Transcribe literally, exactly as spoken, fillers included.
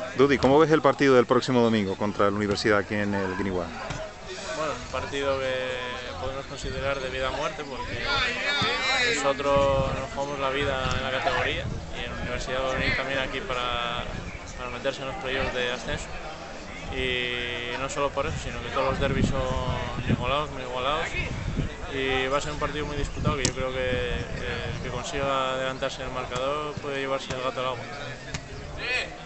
Dudi, ¿cómo ves el partido del próximo domingo contra la Universidad aquí en el Guiniguá? Bueno, un partido que podemos considerar de vida a muerte porque nosotros nos jugamos la vida en la categoría y en la Universidad va a venir también aquí para, para meterse en los playoffs de ascenso. Y no solo por eso, sino que todos los derbis son igualados, muy igualados. Y va a ser un partido muy disputado que yo creo que el que consiga adelantarse en el marcador puede llevarse el gato al agua.